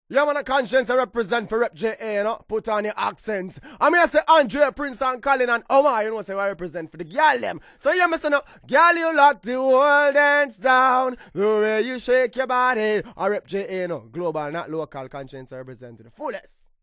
Yeah, man, a Konshens I represent for Repja, you know. Put on your accent. I mean, I say Andre, Prince, and Colin, and Omar, you know, say I represent for the girl them. So, yeah, me say no, girl, you lock the whole dance down. The way you shake your body. I Repja, you know, global, not local. Konshens I represent to the fullest.